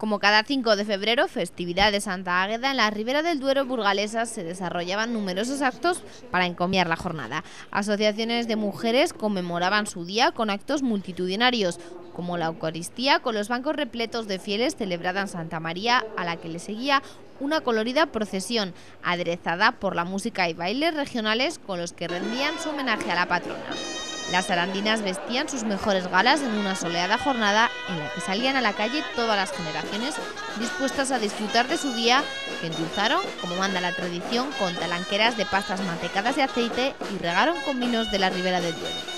Como cada 5 de febrero, festividad de Santa Águeda, en la Ribera del Duero burgalesa se desarrollaban numerosos actos para encomiar la jornada. Asociaciones de mujeres conmemoraban su día con actos multitudinarios, como la Eucaristía con los bancos repletos de fieles celebrada en Santa María, a la que le seguía una colorida procesión, aderezada por la música y bailes regionales con los que rendían su homenaje a la patrona. Las arandinas vestían sus mejores galas en una soleada jornada en la que salían a la calle todas las generaciones dispuestas a disfrutar de su día, que endulzaron, como manda la tradición, con talanqueras de pastas mantecadas de aceite y regaron con vinos de la Ribera del Duero.